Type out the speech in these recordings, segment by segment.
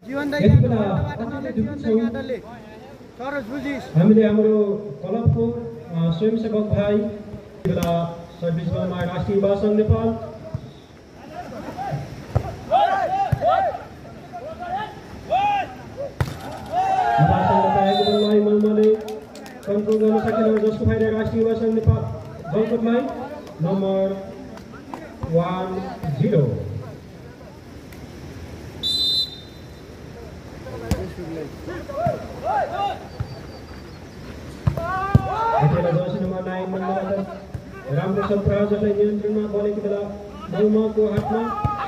हामीले हाम्रो क्लबको स्वयंसेवक भाइ बेला सर्भिस बलमा राष्ट्रिय युवा सङ्घ नेपाल कन्ट्रोल गर्न सकेन जसको फाइदा राष्ट्रिय युवा सङ्घ नेपाल गलकोटलाई नम्बर 10 राम्रो छ प्रायोजकलाई नियन्त्रणमा बलेको बेला मौमाको हातमा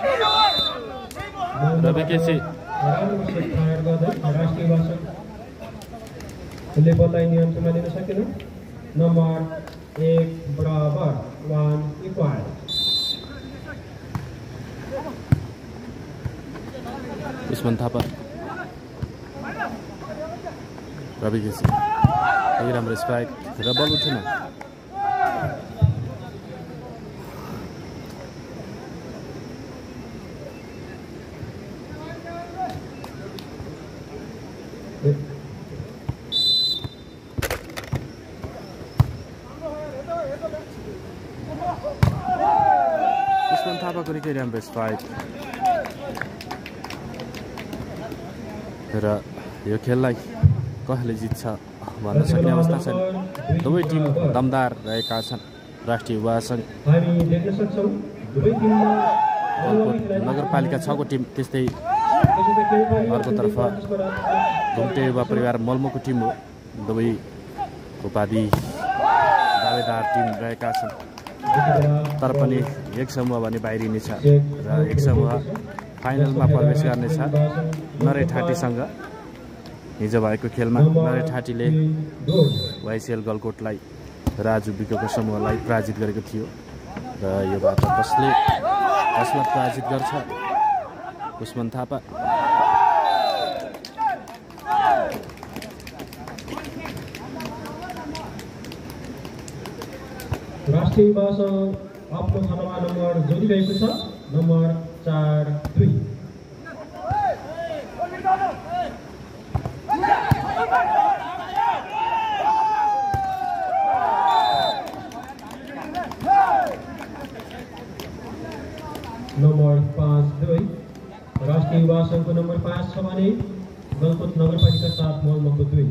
रवि केसी राम्रो सेट फायर गर्दै राष्ट्रिय युवा सङ्घले बललाई नियन्त्रणमा लिन सकेन नम्बर 1 बराबर 1 इक्वल उस्मान थापा रवि केसी एकदम राम्रो स्ट्राइक र बल उठेन उस्मान थापाको निकै राम्रो स्ट्राइक र यो खेललाई कसले जित्छ भन्न सक्ने अवस्था छैन दुवै टिम दमदार रहेका छन् राष्ट्रिय युवा सङ्घ नगरपालिका 6 को टिम त्यस्तै अर्कोतर्फ घुम्टे युवा परिवार मल्मोको टिम हो दुवै उपाधि दावेदार टिम रहेका छन् तर पनि एक समूह भने बाहिरिनेछ र एक समूह फाइनलमा प्रवेश गर्नेछ नरेठाटीसँग हिजो भएको खेलमा नरेठाटीले वाइसिएल गलकोटलाई राजु विकोको समूहलाई पराजित गरेको थियो र योबाट कसलाई पराजित गर्छ उस्मान थापा राष्ट्रिय युवा सङ्घ आफ्नो खानामा नम्बर जोडिरहेको छ नम्बर 4-2 नम्बर 5-2 राष्ट्रिय युवा सङ्घको नम्बर 5 छ भने गलकोट नगरपालिका 7 मल्मको 2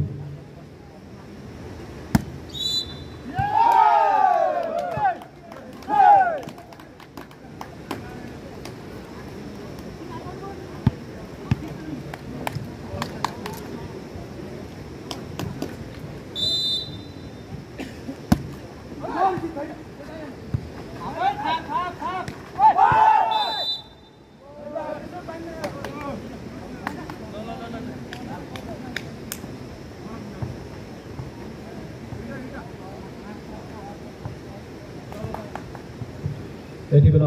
यति बेला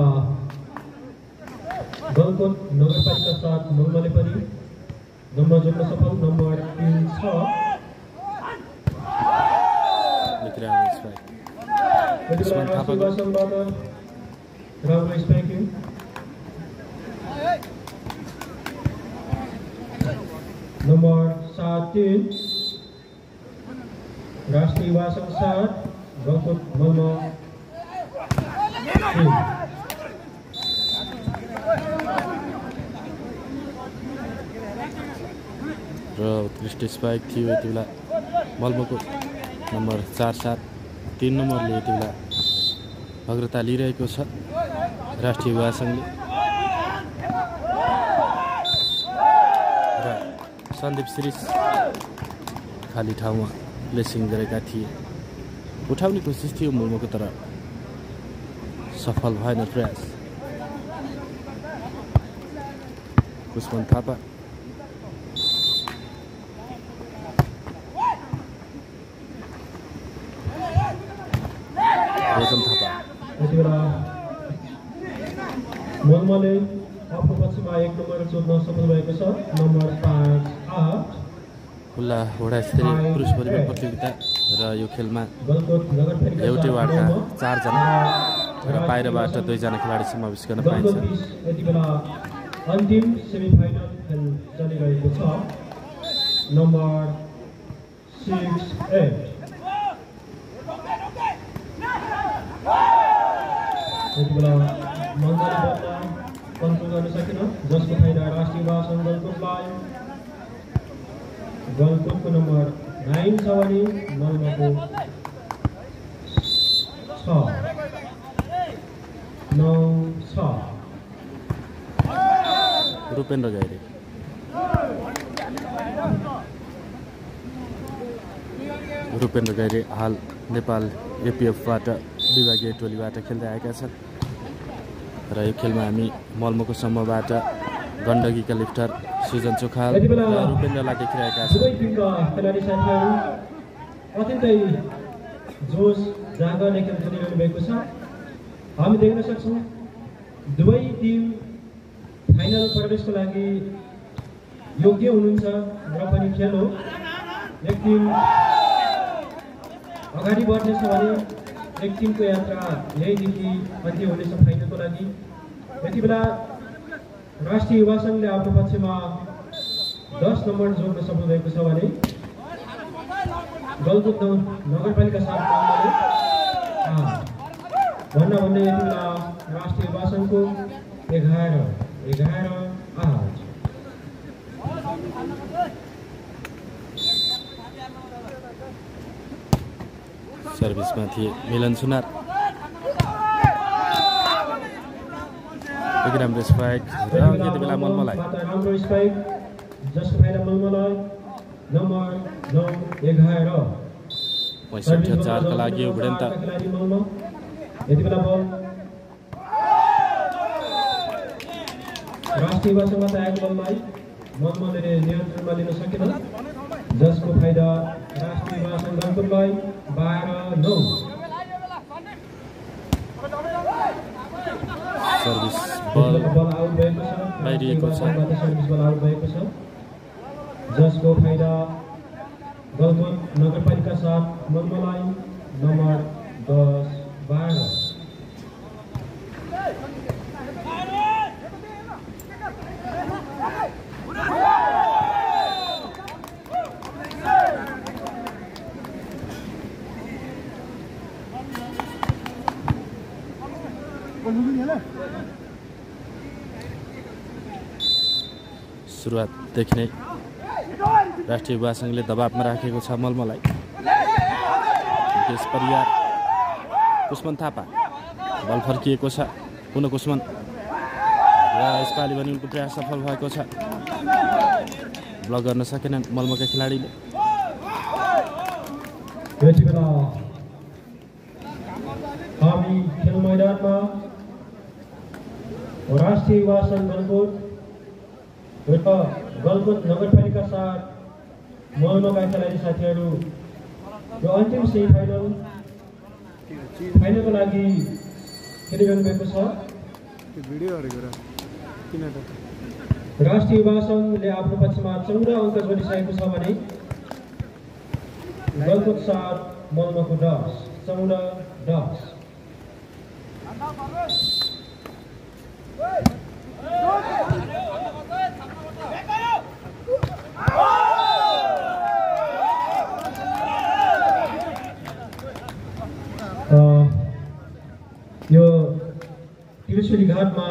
गलकोट नगरपालिका 7 मल्मले पनि नम्बर जोड्न सफल नम्बर 3 छ राम्रो स्ट्राइकिङ नम्बर 7-3 राष्ट्रिय युवा सङ्घ 7 गलकोट मल्म र उत्कृष्ट स्पाइक थियो यति बेला मल्मोको नम्बर 4-7 3 नम्बरले यति बेला अग्रता लिइरहेको छ राष्ट्रिय युवा सङ्घले र सन्दीप श्रीष खाली ठाउँमा प्लेसिङ गरेका थिए उठाउने कोसिस थियो मल्मोको तर सफल भएन प्रयास उस्मान थापा मल्मले आफ्नो पक्षमा 1 नम्बर जोड्न सफल भएको छ नम्बर 5-8 खुल्ला घोडा स्तरीय पुरुष भलिबल प्रतियोगिता र यो खेलमा एउटै वार्डका 4 जना र बाहिरबाट 2 जना खेलाडी समावेश गर्न पाइन्छ यति बेला अन्तिम सेमिफाइनल खेल चलिरहेको छ। नम्बर 6-8 यति बेला मन्दाले बलमा कन्ट्रोल गर्न सकेन, जसको फाइदा राष्ट्रिय युवा सङ्घ गलकुटलाई। गलकुटको नम्बर 9 छ भने मल्मको 9-6 रूपेन्द्र गैरे हाल नेपाल एपिएफबाट विभागीय टोलीबाट खेल्दै आएका छन् र यो खेलमा हामी मल्मको समूहबाट गण्डकीका लिफ्टर सृजन चोखाल र रूपेन्द्रलाई देखिरहेका छौँ। दुवै टिमका खेलाडी साथीहरू अत्यन्तै जोस जाँगरले खेल खेलिरहनु भएको छ। हामी देख्न सक्छौँ दुवै टिम फाइनल प्रवेशको लागि योग्य हुनुहुन्छ र पनि खेल हो। एक टिम अगाडि बढ्नेछ भने एक टिमको यात्रा यहीँदेखि अन्त्य हुनेछ फाइनलको लागि। यति बेला राष्ट्रिय युवा सङ्घले आफ्नो पक्षमा 10 नम्बर जोड्न सफल भएको छ भने गलकुट नगरपालिका 7 भन्दा भन्दै यति बेला राष्ट्रिय युवा सङ्घको 11 8 सर्भिसमा थिए मिलन सुनार। एक राम्रो स्पाइक र यति बेला मल्मलाई राम्रो स्पाइक जसको फाइदा मल्मलाई। नम्बर 9-11 65,000 का लागि उभिडन्त। यति बेला बल राष्ट्रिय युवा सङ्घबाट आएको बललाई मल्मले नियन्त्रणमा लिन सकेन, जसको फाइदा राष्ट्रिय युवा सङ्घ गलकुटलाई 12-9। सर्भिस बल आउट भएको छ, बाहिरिएको छ। सर्भिस बल आउट भएको छ, जसको फाइदा गलकुट नगरपालिका 7 मल्मलाई। नम्बर 10-12 सुरुवातदेखि नै राष्ट्रिय युवा सङ्घले दबावमा राखेको छ मल्मलाई। देश परियार कुस्मन थापा बल फर्किएको छ, पुनः कुस्मन र यसपालि पनि उनको प्रयास सफल भएको छ। ब्लक गर्न सकेनन् मल्मका खेलाडीले। यति बेला हामी खेल मैदानमा राष्ट्रिय युवा सङ्घ गलकुट र गलकुट नगरपालिका 7 मल्मका खेलाडी साथीहरू यो अन्तिम सेमी फाइनलको लागि खेलिरहनु भएको छ। राष्ट्रिय युवा सङ्घले आफ्नो पक्षमा 14 अङ्क जोडिसकेको छ भने गलकुट 7 मल्मको 10 14-10। यो त्रिशुली घाटमा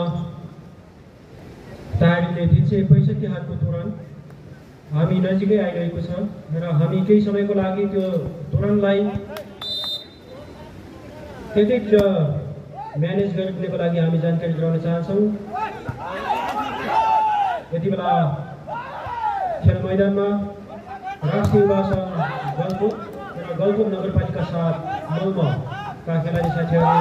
टाढीले 365 हातको तोरण हामी नजिकै आइरहेको छ र हामी केही समयको लागि त्यो तोरणलाई त्यतिखेर म्यानेज गर्नेको लागि हामी जानकारी गराउन चाहन्छौँ। यति बेला खेल मैदानमा राष्ट्रिय युवा सङ्घ गलकुट र गलकुट नगरपालिका 7 मल्मका खेलाडी साथीहरू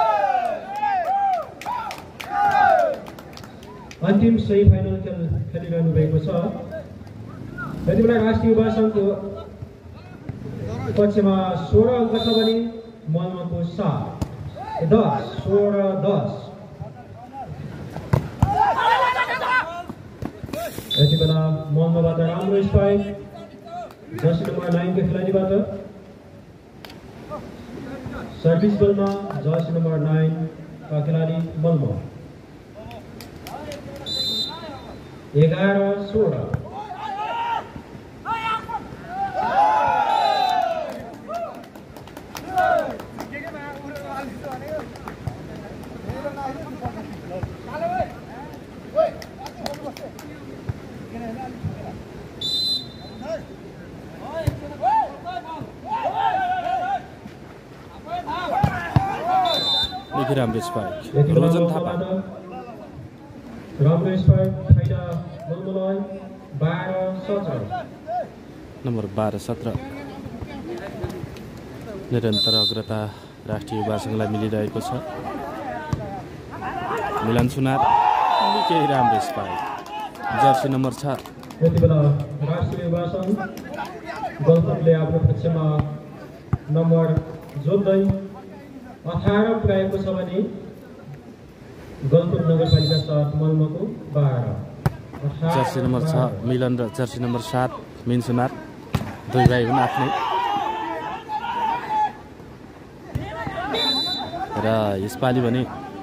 अन्तिम सेमी फाइनल खेल खेलिरहनु भएको छ। यति बेला राष्ट्रिय युवा सङ्घको पक्षमा 16 अङ्क छ भने मल्मको 16-10। यति बेला मल्मबाट राम्रो स्पाइक जर्सी नम्बर 9 को खेलाडीबाट। सर्भिस बलमा जर्सी नम्बर 9 का खेलाडी मल्म। 11-16 राम्रो स्पाइक रोजन थापा राम्रो स्पाइक फाइदा मलमलाई 12-17 नम्बर 12-17 निरन्तर अग्रता राष्ट्रिय युवा संघलाई मिलिरहेको छ। मिलन सुनार निकै राम्रो स्पाइक जर्सी नम्बर 6 यति बेला राष्ट्रिय युवा संघ गलकुटले आफ्नो पक्षमा नम्बर जोड्दै 18 पुर्याएको छ भने गलकुट नगरपालिका 7 मलमको 12 जर्सी नम्बर 6 मिलन र जर्सी नम्बर 7 मिन सुनार दुई भाइ हुन् आफ्नै र यसपालि भने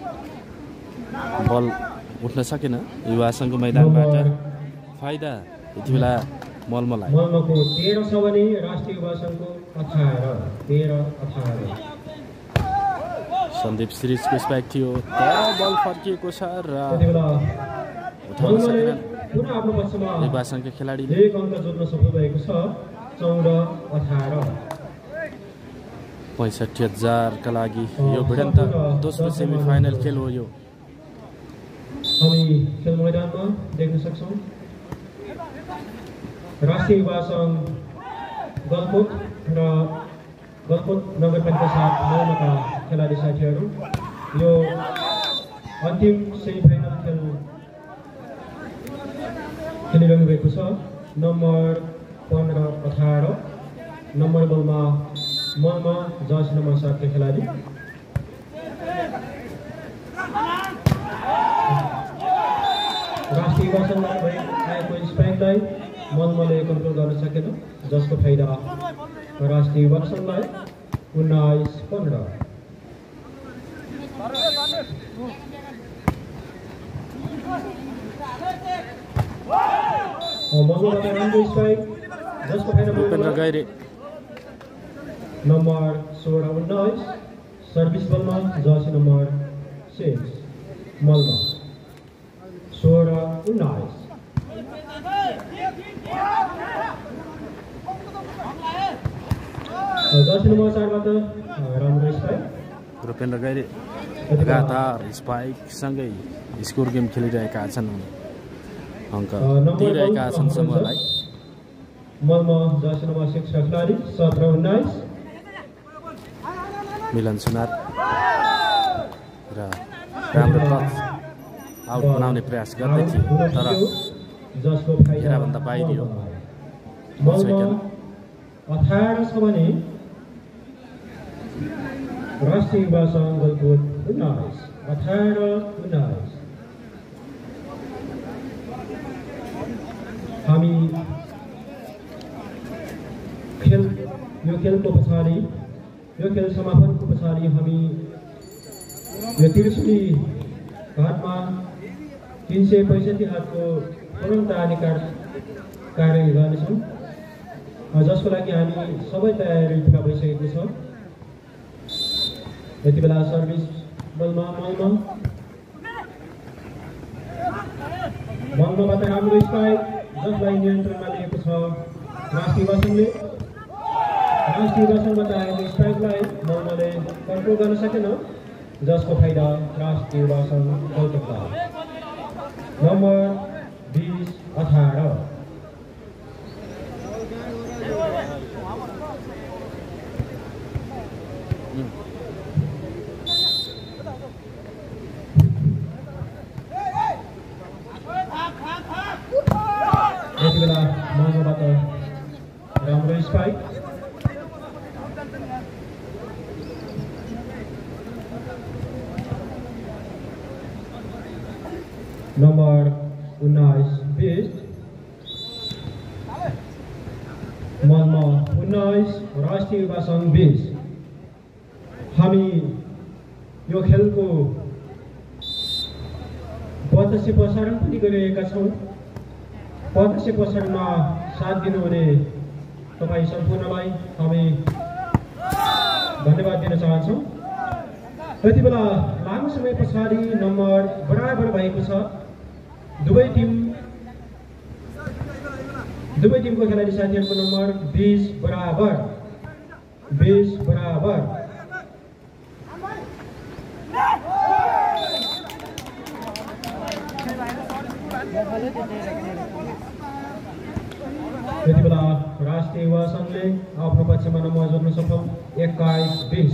बल उठ्न सकेन युवा संघको मैदानबाट फाइदा यति बेला मलमलाई मलमको 13 छ भने राष्ट्रिय युवा संघको 13-18 सन्दीप सिरिजको स्पाइक थियो तर बल फर्किएको छ र उठाउन सकेन पुनः आफ्नो पक्षमा युवा संघका खेलाडीले एक अङ्क जोड्न सफल भएको छ 14-18 65,000 का लागि यो भिडन्त दोस्रो सेमिफाइनल खेल हो यो हामी खेल मैदानमा देख्न सक्छौं राष्ट्रिय युवा संघ गलकुट र गलकुट नगरपालिका 7 मलमका खेलाडी साथीहरू यो अन्तिम सेमिफाइनल खेल खेलिरहनु भएको छ। नम्बर 15-18 नम्बर बलमा मलमा जर्सी नम्बर 7 का खेलाडी राष्ट्रिय युवा संघलाई आएको स्पाइकलाई मलमले कन्ट्रोल गर्न सकेन जसको फाइदा राष्ट्रिय युवा संघलाई 19-15 मलमाबाट राम्रो स्पाइक जसको फाइदा भूपेन्द्र गैरे नम्बर 16-19 सर्भिस बलमा जर्सी नम्बर 6 मलमा 16-19 जर्सी नम्बर 4बाट राम्रो स्पाइक भूपेन्द्र गैरे लगातार स्पाइक सँगै स्कोर गेम खेलिरहेका छन् अङ्क दिइरहेका छन् समूहलाई मलमा जर्सी नम्बर 6 का खेलाडी 17-19 मिलन सुनार र राम्रो टच आउट बनाउने प्रयास गर्दै थिए तर जसको घेराभन्दा बाहिरियो 18 छ भने राष्ट्रिय युवा संघ गलकुट 18-19 हामी यो खेलको पछाडि यो खेल समापनको पछाडि हामी यो त्रिशुली घाटमा 365 हातको तुरन्त आने कार्य गर्नेछौँ जसको लागि हामी सबै तयारी पुरा भइसकेको छ। यति बेला सर्भिस बलमा मलमाबाट राम्रो स्पाइक जसलाई नियन्त्रणमा लिएको छ राष्ट्रिय युवा संघले राष्ट्रिय युवा संघबाट आएको स्पाइकलाई मलमाले कन्ट्रोल गर्न सकेन जसको फाइदा राष्ट्रिय युवा संघ गलकुटलाई नम्बर 20-18 यति बेला मलमाबाट राम्रो स्पाइक नम्बर 19-20 मलमा 19 राष्ट्रिय युवा संघ 20 हामी यो खेलको 85 प्रसारण पनि गरिरहेका छौँ प्रत्यक्ष पोषणमा साथ दिनुहुने तपाईँ सम्पूर्णलाई हामी धन्यवाद दिन चाहन्छौँ। यति बेला लामो समय पछाडि नम्बर बराबर भएको छ। दुवै टिमको खेलाडी साथीहरूको नम्बर 20 बराबर। यति बेला राष्ट्रिय युवा सङ्घले आफ्नो पक्षमा नम्बर जोड्न सफल 21-20।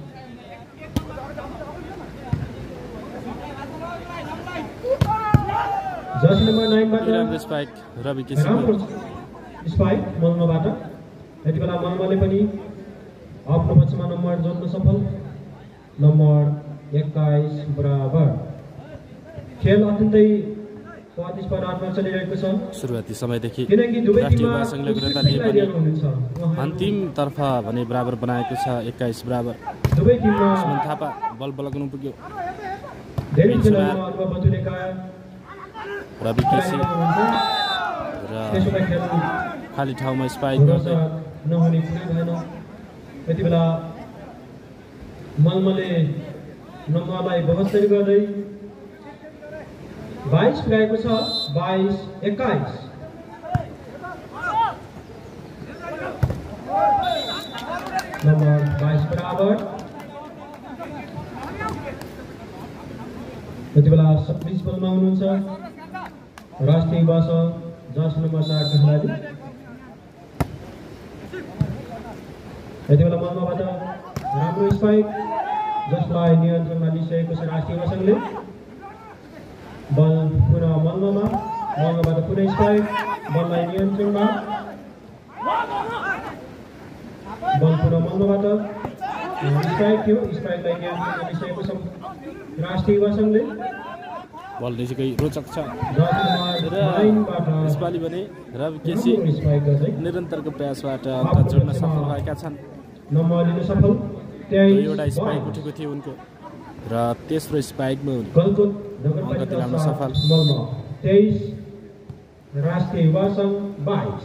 जर्सी नम्बर 9 बाट स्पाइक रवि स्पाइक मल्मबाट। यति बेला मल्मले पनि आफ्नो पक्षमा नम्बर जोड्न सफल नम्बर 21 बराबर। खेल अत्यन्तै 35 पर 8 मा चलिरहेको छ। सुरुवाती समयदेखि किनकि दुवै राष्ट्रिय टिममा युवा सङ्घले गुणताले पनि अन्तिमतर्फ भने बराबर बनाएको छ 21 बराबर। दुवै टिममा सुमन थापा बल लगाउनु पुग्यो। धेरै खेलाडीहरू अथवा बतुलेका रवि केसी र त्यसोमा खेल खाली ठाउँमा स्पाइक गर्दै नहुने कुनै भएन। यति बेला मल्मले नम्बरलाई 72 गर्दै 22 पुर्याएको छ। 22-21 नम्बर 22 बराबर। यति बेला 26 बलमा हुनुहुन्छ राष्ट्रिय युवा सङ्घ जर्सी नम्बर 4 का खेलाडी। यति बेला मल्मबाट राम्रो स्पाइक जसलाई नियन्त्रणमा लिइसकेको छ राष्ट्रिय युवा सङ्घले। बल पुनः मल्मबाट पुनः स्पाइक बललाई नियन्त्रणमा। बल पुनः मल्मबाट स्पाइक थियो। स्पाइकलाई नियन्त्रणमा लिइसकेको छ राष्ट्रिय युवा सङ्घले। बल निकै रोचक छ जर्सी नम्बर 9 बाट यसपालि भने रवि केसी स्पाइक गर्दै निरन्तरको प्रयासबाट अङ्क जोड्न सफल भएका छन्। नम्बर लिन सफल 2वटा स्पाइक उठेको थियो उनको र तेस्रो स्पाइकमा गलकुट अङ्क दिलाउन सफल। 23 राष्ट्रिय युवा सङ्घ 22।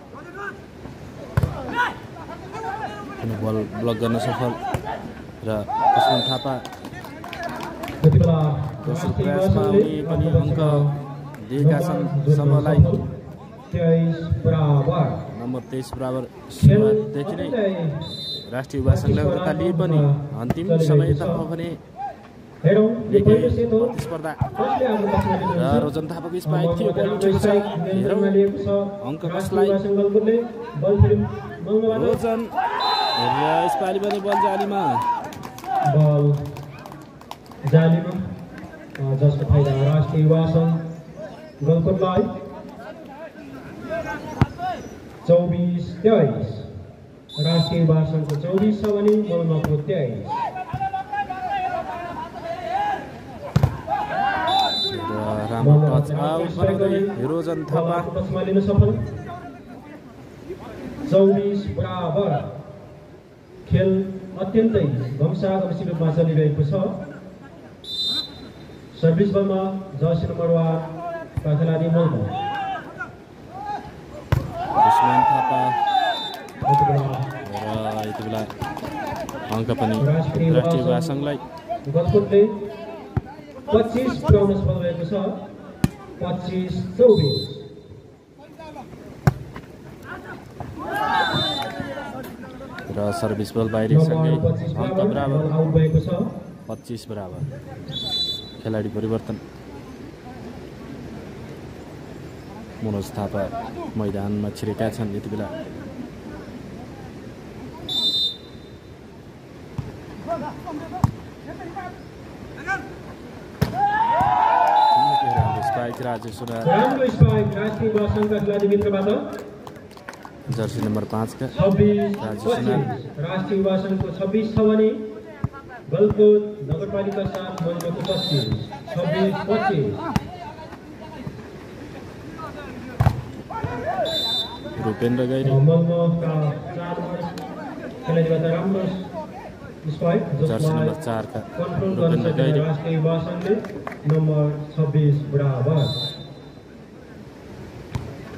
बल ब्लक गर्न सफल र कुसुम थापा यति बेला दोस्रो प्रयासमा उनी पनि अङ्क दिएका छन् समूहलाई। 23 बराबर नम्बर 23 बराबर। सुरुवातदेखि नै राष्ट्रिय युवा सङ्घले अग्रता लिए पनि अन्तिम समयतर्फ भने हेरौँ यो पहिलो सेट हो। प्रतिस्पर्धा कसले हाम्रो पक्षमा र लिन्छ? रोजन थापाको स्पाइक थियो बल उठेको छ। हेरौँ लिएको छ अङ्क कसलाई। गलकुटले बल फेरि मल्मबाट रोजन र यसपालि पनि बल जालीमा। बल जालीमा जसको फाइदा राष्ट्रिय युवा सङ्घ गलकुटलाई। 24-23 राष्ट्रिय युवा सङ्घको 24 छ भने मल्मको 23। राम्रो टच आउट बनाउँदै रोजन थापा पक्षमा लिन सफल 24 बराबर। खेल अत्यन्तै घम्साघम्सी रूपमा चलिरहेको छ। सर्भिस बलमा जर्सी नम्बर 1 का खेलाडी मल्म। दुश्मन थापा यति बेला र यति बेला अङ्क पनि राष्ट्रिय युवा सङ्घलाई। गलकुटले 25 पुर्याउन सफल भएको छ। 25-24 र सर्भिस बल बाहिरसँगै अङ्क बराबर। आउट भएको छ। 25 बराबर। खेलाडी परिवर्तन। मनोज थापा मैदानमा छिरेका छन् यति बेला। स्पाइक राजेश सुनार राम्रो स्पाइक राष्ट्रिय युवा सङ्घका खेलाडी मित्रबाट। जर्सी नम्बर 5 का 26-25 राष्ट्रिय युवा सङ्घको 26 छ भने गलकुट नगरपालिका 7 मल्मको 25। 26-25 रूपेन्द्र गैरी मल्मका 4 नम्बर खेलाडीबाट राम्रो स्पाइक जर्सी नम्बर 4 का कन्ट्रोल गर्न रूपेन्द्र सकेन गैरी। राष्ट्रिय युवा सङ्घले। नम्बर 26 बराबर।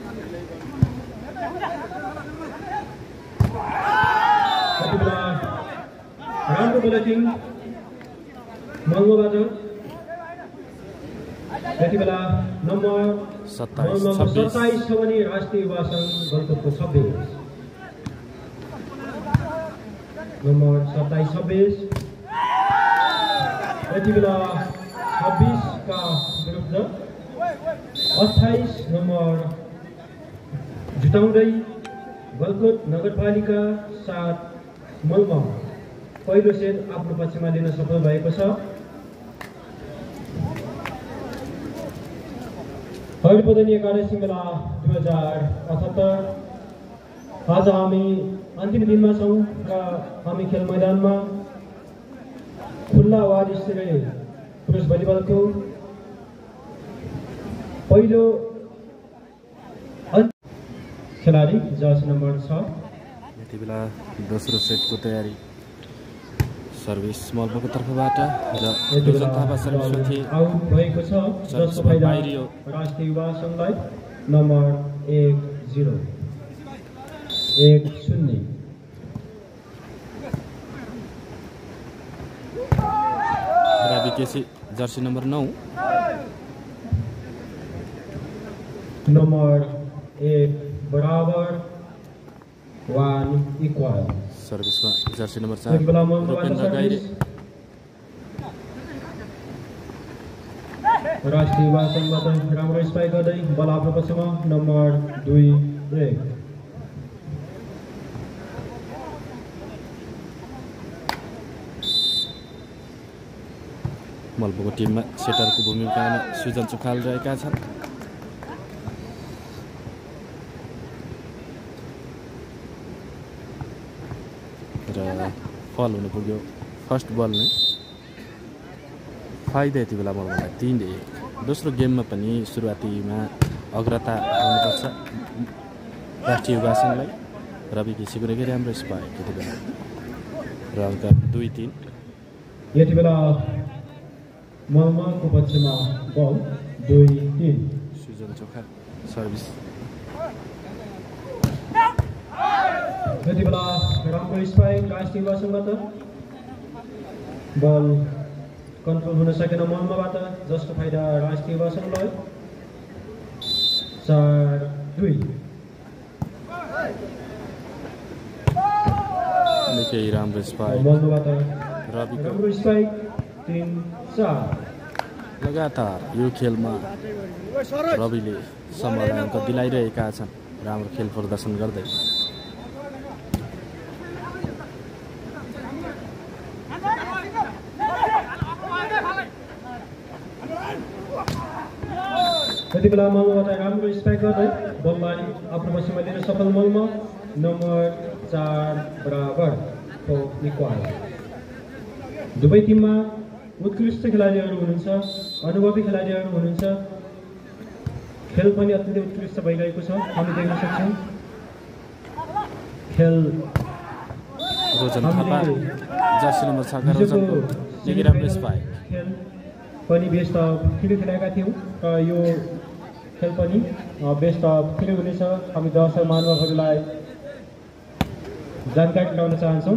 बुलेटिन मल्मबाट यति बेला नम्बर 27 छ भने राष्ट्रिय युवा सङ्घ गलकुटको 26 नम्बर 27 यति बेला 26 का विरुद्ध 28 नम्बर जुटाउँदै गलकुट नगरपालिका 7 मल्म पहिलो सेट आफ्नो पक्षमा लिन सफल भएको छ। हरिपदनी एकादशी मेला 2078 आज हामी अन्तिम दिनमा छौँ र हामी खेल मैदानमा खुल्ला वार्ड स्तरीय पुरुष भलिबलको पहिलो खेलाडी जर्सी नम्बर 6 यति बेला दोस्रो सेटको तयारी सर्भिस मल्मको तर्फबाट र दुर्जन थापा सर्भिसपछि आउट भएको छ जसको फाइदा राष्ट्रिय युवा सङ्घलाई number 10 Rabi KC jersey number 9 number 1 बराबर 1 इक्वल सर्भिसमा जर्सी नम्बर 4 रुपेन्द्र गाइरे राष्ट्रिय युवा सङ्घबाट राम्रो स्पाइक गर्दै बल आफ्नो पक्षमा नम्बर 2 1 मल्मको टिममा सेटरको भूमिकामा सृजन चुखाल रहेका छन्। र फल हुनु पुग्यो फर्स्ट बल नै फाइदा यति बेला मल्मलाई 3-1। दोस्रो गेममा पनि सुरुवातीमा अग्रता हुनुपर्छ राष्ट्रिय युवा सङ्घलाई। रवि केसीको निकै राम्रो स्पाइक यति बेला र अङ्क 2-3। यति बेला मल्मको पक्षमा बल 2-3 सृजन चोखा सर्भिस यति बेला राम्रो स्पाइक राष्ट्रिय युवा सङ्घबाट बल कन्ट्रोल हुन सकेन मल्मबाट जसको फाइदा राष्ट्रिय युवा सङ्घलाई 4-2 निकै राम्रो स्पाइक मल्मबाट रविको राम्रो स्पाइक 3-4 लगातार यो खेलमा रविले समूहलाई अङ्क दिलाइरहेका छन् राम्रो खेल प्रदर्शन गर्दै। यति बेला मल्मबाट राम्रो स्पाइक गर्दै बललाई आफ्नो पक्षमा लिन सफल मल्म नम्बर 4 बराबर 4 इक्वल। दुवै टिममा उत्कृष्ट खेलाडीहरू हुनुहुन्छ, अनुभवी खेलाडीहरू हुनुहुन्छ। खेल पनि अत्यन्तै उत्कृष्ट भइरहेको छ हामी देख्न सक्छौँ। खेल रोजन थापा जर्सी नम्बर 6 का रोजनको निकै राम्रो स्पाइक खेल पनि बेस्ट अफ 3 खेलेका थियौँ र यो खेल पनि बेस्ट अफ 3 हुनेछ। हामी दर्शक महानुभावहरूलाई जानकारी गराउन चाहन्छौँ।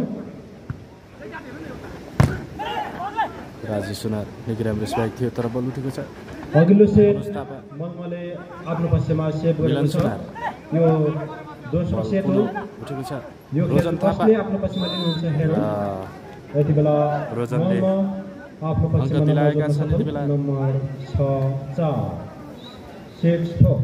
राजेश सुनार निकै राम्रो स्पाइक थियो तर बल उठेको छ। अघिल्लो सेट मल्मले आफ्नो पक्षमा सेभ गरेको छ। यो दोस्रो सेट हो उठेको छ। यो रोजन थापा आफ्नो पक्षमा लिनुहुन्छ हेरो यति बेला रोजनले आफ्नो पक्षमा दिलाएका छन्। यति बेला नम्बर 6-4 6-4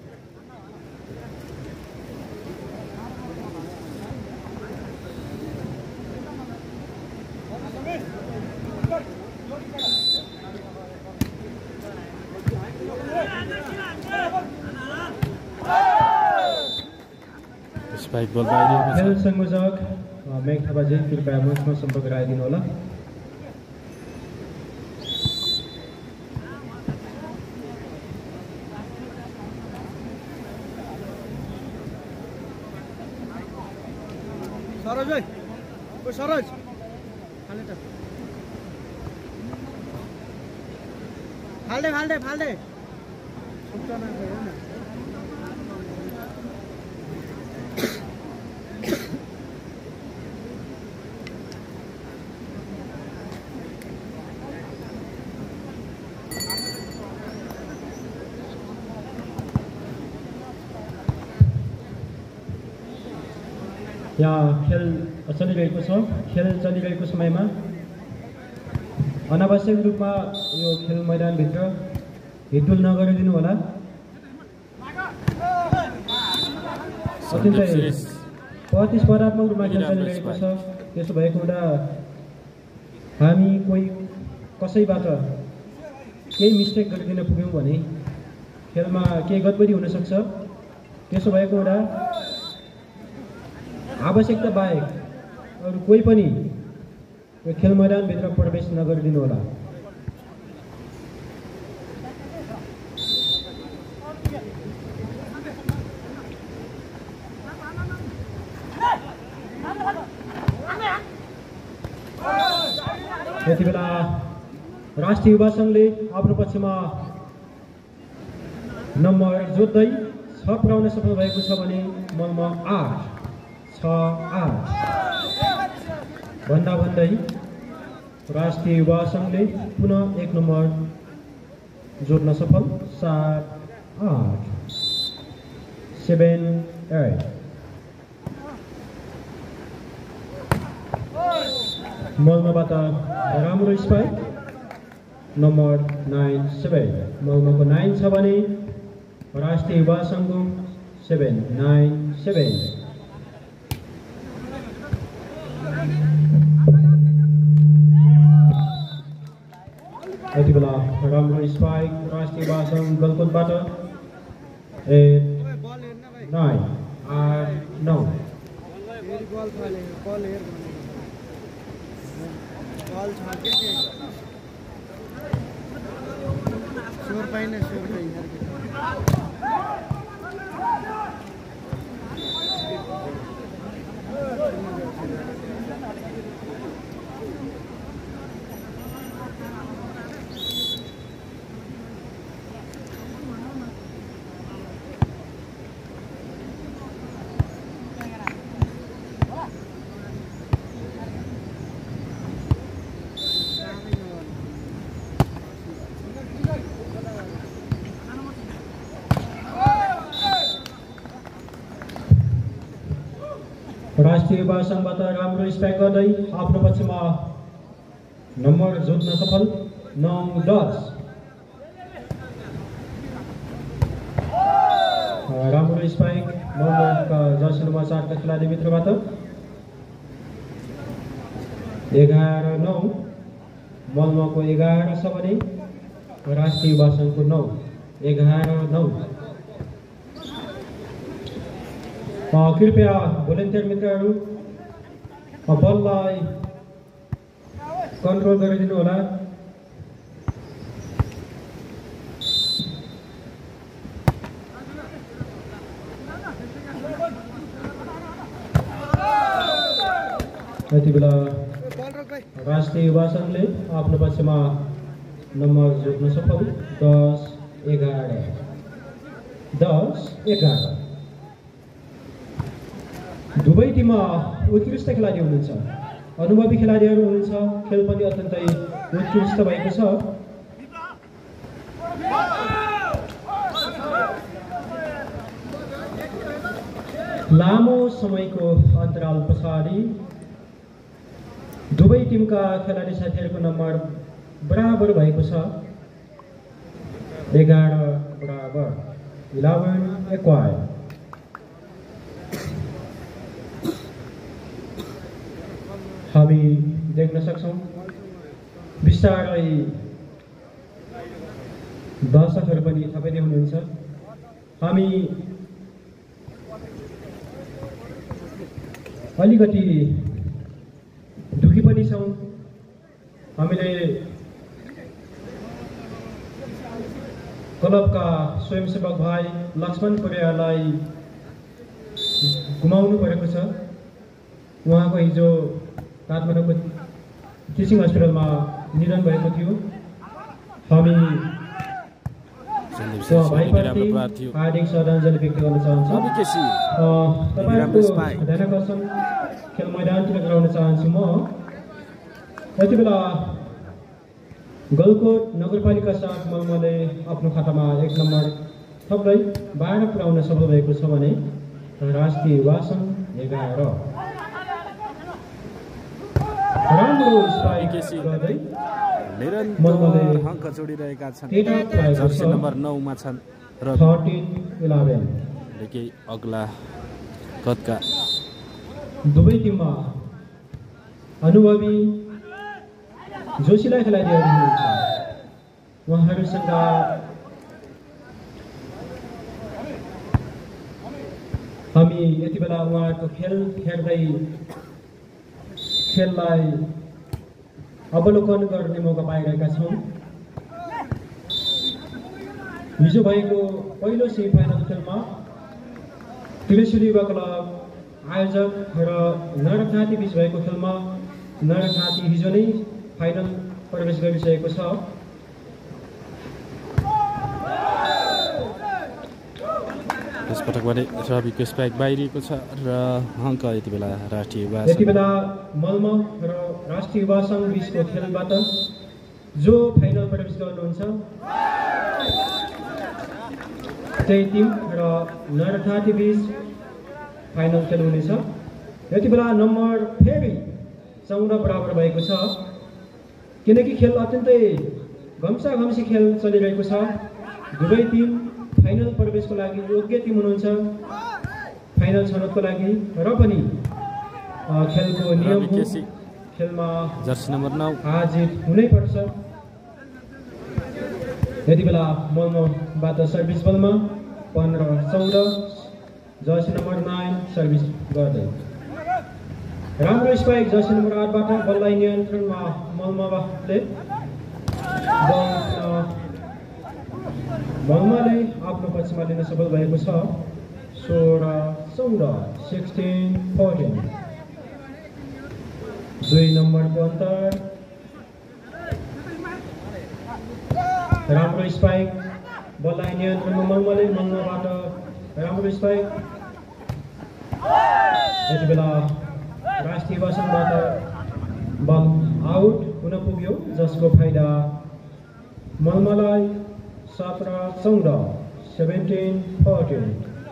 स्पाइक बल बाहिरिएको छ। खेल संयोजक मेघ थापाजी कृपया मञ्चमा सम्पर्क गराइदिनु होला। सरज भाइ ओ सरज फाल्दे यहाँ खेल चलिरहेको छ। खेल चलिरहेको समयमा अनावश्यक रूपमा यो खेल मैदानभित्र हिडडुल नगरिदिनु होला। अत्यन्तै प्रतिस्पर्धात्मक रूपमा खेल चलिरहेको छ। त्यसो भएको हुँदा हामी कोही कसैबाट केही मिस्टेक गरिदिन पुग्यौँ भने खेलमा केही गडबडी हुनसक्छ। त्यसो भएको हुँदा आवश्यकता बाहेक अरू कोही पनि यो खेल मैदानभित्र प्रवेश नगरिदिनु होला। यति बेला राष्ट्रिय युवा सङ्घले आफ्नो पक्षमा नम्बर जोड्दै 6 पुर्याउन सफल भएको छ भने मलमा 8-6-8 भन्दा भन्दै राष्ट्रिय युवा सङ्घले पुनः 1 नम्बर जोड्न सफल 7-8 मलमाबाट राम्रो स्पाइक नम्बर 9-7 मलमाको 9 छ भने राष्ट्रिय युवा सङ्घको 7-9-7 यति बेला राम्रो स्पाइक राष्ट्रिय युवा सङ्घ गलकोटबाट 8-9 बॉल छाके के शोर पाइन राष्ट्रिय युवा सङ्घबाट राम्रो स्पाइक गर्दै आफ्नो पक्षमा नम्बर जोड्न सफल 9-10 राम्रो स्पाइक मलमाका जर्सी नम्बर 7 का खेलाडी मित्रबाट 11-9 मलमाको 11 छ भने राष्ट्रिय युवा सङ्घको 9 11-9 कृपया भोलिन्टियर मित्रहरू बललाई कन्ट्रोल गरिदिनु होला। यति बेला राष्ट्रिय युवा सङ्घले आफ्नो पक्षमा नम्बर जोड्न सफल 10-11 दुवै टिममा उत्कृष्ट खेलाडी हुनुहुन्छ, अनुभवी खेलाडीहरू हुनुहुन्छ। खेल पनि अत्यन्तै उत्कृष्ट भएको छ। लामो समयको अन्तराल पछाडि दुवै टिमका खेलाडी साथीहरूको नम्बर बराबर भएको छ। 11-11 हामी देख्न सक्छौँ बिस्तारै दर्शकहरू पनि थपिँदै हुनुहुन्छ। हामी अलिकति दुखी पनि छौँ। हामीले क्लबका स्वयंसेवक भाइ लक्ष्मण परियारलाई गुमाउनु परेको छ। उहाँको हिजो काठमाडौँको टिचिङ हस्पिटलमा निधन भएको थियो। हामी भाइप्रति हार्दिक श्रद्धाञ्जली व्यक्त गर्न चाहन्छु। तपाईँहरूको ध्यानाकर्षण खेल मैदानतिर गराउन चाहन्छु। म यति बेला गलकोट नगरपालिका 7 मलमाले आफ्नो खातामा 1 नम्बर थप्दै 12 पुर्याउन सफल भएको छ भने राष्ट्रिय युवा सङ्घ 11 राम्रो स्ट्राइक केसी गर्दै निरन्तर अङ्क जोडिरहेका छन्। जर्सी नम्बर 9 मा छन् र 13-11 केही अग्ला कदका दुवै टिममा अनुभवी जोशीला खेलाडीहरू हुनुहुन्छ। उहाँहरूसँग हामी यति बेला उहाँहरूको खेल हेर्दै खेललाई अवलोकन गर्ने मौका पाइरहेका छौँ। हिजो भएको पहिलो सेमिफाइनल खेलमा त्रिशुली युवा क्लब आयोजक र नरखाती बीच भएको खेलमा नरखाती हिजो नै फाइनल प्रवेश गरिसकेको छ। त्यसपटक भने रविको स्पाइक बाहिरिएको छ र अङ्क यति बेला राष्ट्रिय युवा यति बेला मल्म र राष्ट्रिय युवा सङ्घ बीचको खेलबाट जो फाइनल प्रवेश गर्नुहुन्छ त्यही टिम र नरखाती बीच फाइनल खेल हुनेछ। यति बेला नम्बर फेरि 14 बराबर भएको छ किनकि खेल अत्यन्तै घम्साघम्सी खेल चलिरहेको छ। दुवै टिम फाइनल प्रवेशको लागि योग्य टिम हुनुहुन्छ फाइनल छनौटको लागि र पनि खेलको नियम हो खेलमा जर्सी नम्बर 9 हार जित हुनैपर्छ। यति बेला मल्मबाट सर्भिस बलमा 15-14 जर्सी नम्बर 9 सर्भिस गर्दै राम्रो स्पाइक जर्सी नम्बर 8बाट बललाई नियन्त्रणमा मल्मले मल्मले आफ्नो पक्षमा लिन सफल भएको छ। 16-14 16-14 2 नम्बरको अन्तर। राम्रो स्पाइक बललाई नियन्त्रणमा मल्मले मल्मबाट राम्रो स्पाइक। यति बेला राष्ट्रिय वासनबाट बल आउट हुन पुग्यो जसको फाइदा मल्मलाई 17-14 17-14।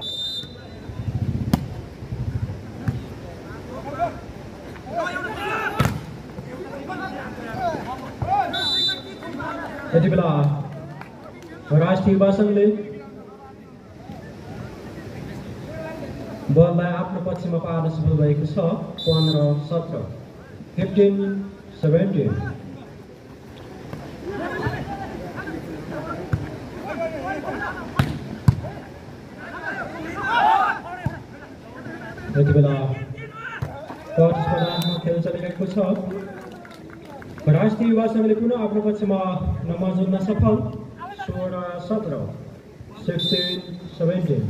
यति बेला राष्ट्रिय युवा सङ्घले बललाई आफ्नो पक्षमा पार्न सफल भएको छ। 15-17 15-17। यति बेला प्रतिस्पर्धात्मक खेल चलिरहेको छ। राष्ट्रिय युवा सङ्घले पुनः आफ्नो पक्षमा नम्बर जोड्न सफल। 16-17 16-17।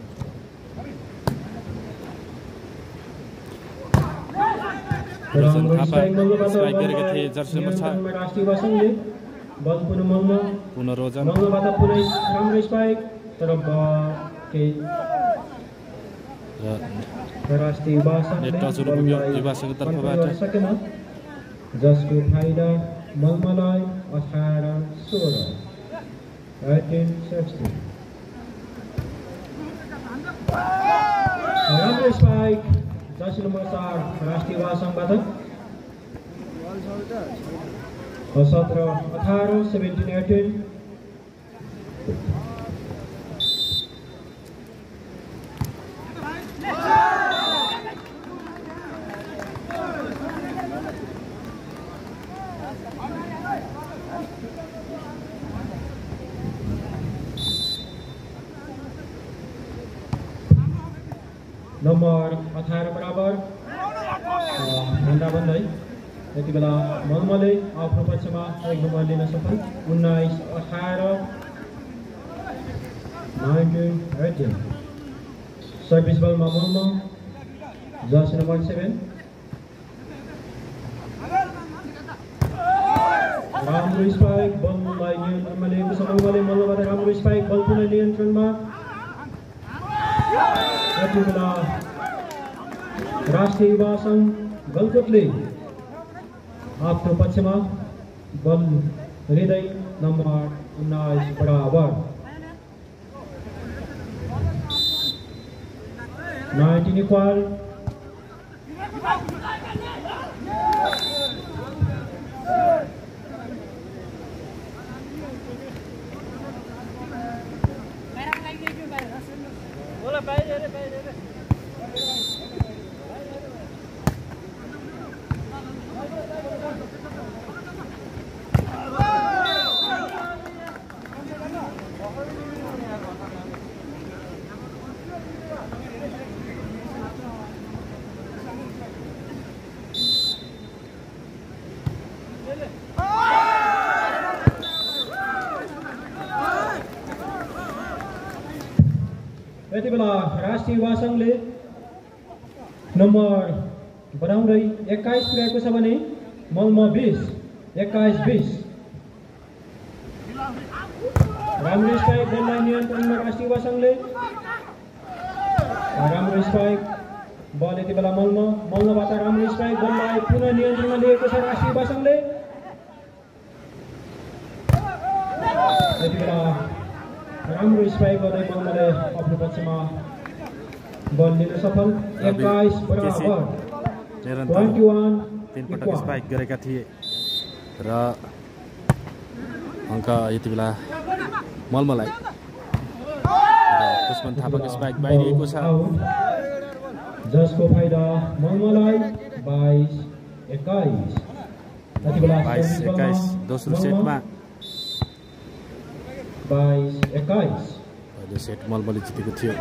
स्पाइक गरेका थिए जर्सी नम्बर 6 राष्ट्रिय युवा सङ्घले बल पुनः पुनः रोजन मल्मबाट पुनः राम्रो स्पाइक तर राष्ट्रिय युवा सङ्घले सकेन जसको फाइदा मल्मलाई 18-16 18-16। राम्रो स्पाइक जर्सी नम्बर 4 राष्ट्रिय युवा सङ्घबाट 17-18 17-18। नम्बर 18 बराबर भन्दा भन्दै यति बेला मल्मले आफ्नो पक्षमा 1 नम्बर लिन सफल। 19-18 19-18। सर्भिस बलमा मल्म जर्सी नम्बर 7 राम्रो स्पाइक बललाई नियन्त्रणमा लिएको छ। मल्लबाट राम्रो स्पाइक बल पुनः नियन्त्रणमा। यति बेला राष्ट्रिय युवा सङ्घ गलकोटले आफ्नो पक्षमा बल लिँदै नम्बर 19 बराबर 19 इक्वल। यति बेला राष्ट्रिय युवा सङ्घले नम्बर बनाउँदै 21 पुर्याएको छ भने मलमा 20 21-20 राम्रो स्ट्राइक बललाई नियन्त्रणमा राष्ट्रिय युवा सङ्घले राम्रो स्ट्राइक बल यति बेला मल्लबाट राम्रो स्ट्राइक बललाई पुनः नियन्त्रणमा लिएको छ राष्ट्रिय युवा सङ्घले यति बेला राम्रो स्ट्राइक गर्दै मल्लले आफ्नो पक्षमा बल लिन सफल 21 बराबर 21 तीन पटक स्पाइक गरेका थिए र अङ्क यति बेला मल्मलाई पुष्पन थापाको स्पाइक बाहिरिएको छ जसको फाइदा मल्मलाई 22-21 यति बेला 22-21 दोस्रो सेटमा 22-21 पहिलो सेट मल्मले जितेको थियो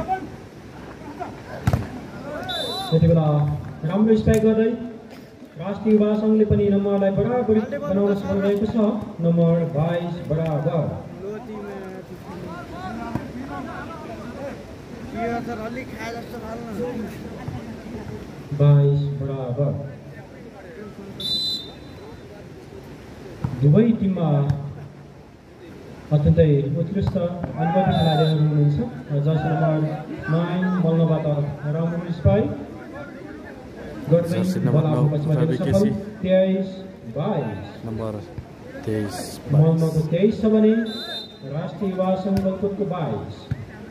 यति बेला राम्रो स्ट्राइक गर्दै राष्ट्रिय युवा सङ्घले पनि नम्बरलाई बराबरी बनाउन सफल रहेको छ नम्बर 22 बराबर बराबर दुवै टिममा अत्यन्तै उत्कृष्ट अनुभवी खेलाडीहरू हुनुहुन्छ जस नम्बर 9 मल्लबाट राम्रो स्पाइक गर्दै बल आफ्नो पक्षमा लिन सफल 23-22 नम्बर 23 मल्लको 23 छ भने राष्ट्रिय युवा सङ्घ गलकुटको 22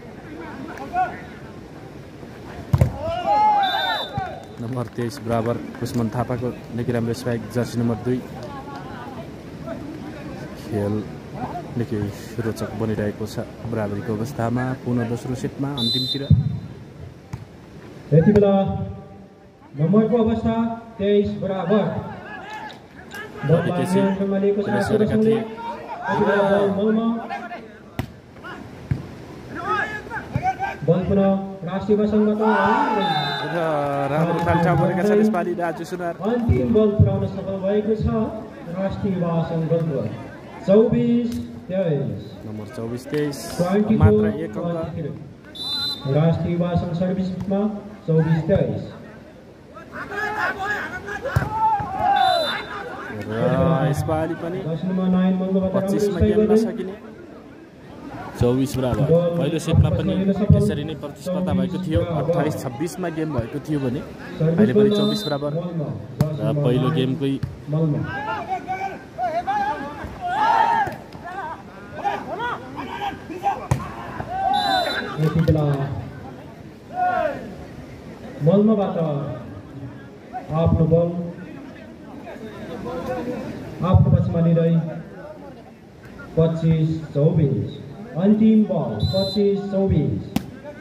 नम्बर 23 बराबर पुष्पन थापाको निकै राम्रो स्पाइक जर्सी नम्बर 2 खेल निकै रोचक बनिरहेको छ बराबरीको अवस्थामा पुनः दोस्रो सेटमा अन्तिमतिर यति बेला नम्बरको अवस्था 23 बराबर नियन्त्रणमा लिएको छ राष्ट्रिय सङ्घले यति बेला बल पुनः राष्ट्रिय सङ्घबाट राम्रो खाल्चा परेका छन् यसपालि राजु सुनार अन्तिम बल पुर्याउन सफल भएको छ राष्ट्रिय युवा सङ्घ गलकुट 24-23 नम्बर 24-23 मात्र एक अङ्क राष्ट्रिय युवा सङ्घ सर्भिसमा 24-23 र यसपालि पनि 25 मा गेम नसकिने 24 बराबर पहिलो सेटमा पनि यसरी नै प्रतिस्पर्धा भएको थियो 28-26 मा गेम भएको थियो भने अहिले पनि 24 बराबर र पहिलो गेमकै यति बेला मल्मबाट आफ्नो बल आफ्नो पक्षमा लिँदै 25-24 अन्तिम बल 25-24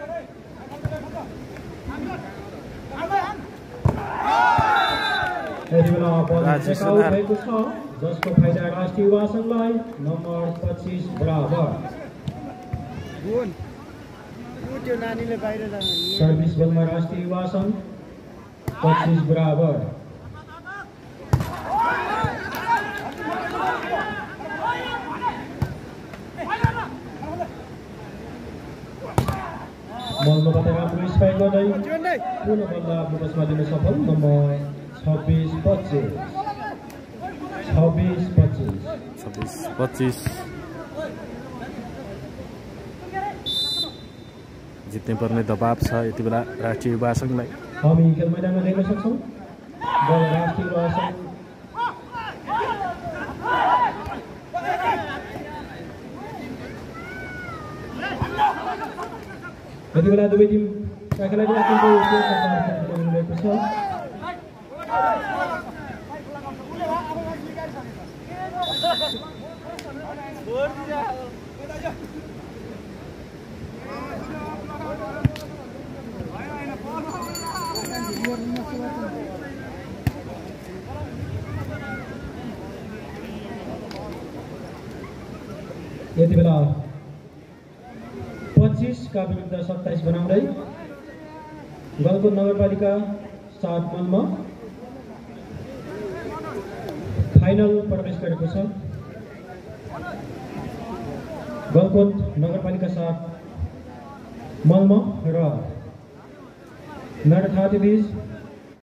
यति बेला बल चेकआउट भएको छ जसको फाइदा राष्ट्रिय युवा सङ्घलाई नम्बर 25 बराबर सर्भिस बलमा राष्ट्रिय युवा सङ्घ 25 बराबर मल्लबाट राम्रो स्पाइक गर्दै पुनः बल आफ्नो पक्षमा लिन सफल नम्बर 26-25 26-25 जित्नै पर्ने दबाब छ यति बेला राष्ट्रिय युवा सङ्घलाई हामी खेल मैदानमा देख्न सक्छौँ बल राष्ट्रिय युवा सङ्घ यति बेला दुवै टिमका खेलाडी अत्यन्तै खेलिरहेको छ यति बेला 25 का विरुद्ध 27 बनाउँदै गलकोट नगरपालिका 7 मनमा फाइनल प्रवेश गरेको छ। गलकोट नगरपालिका 7 मल्म र नरथाती बीच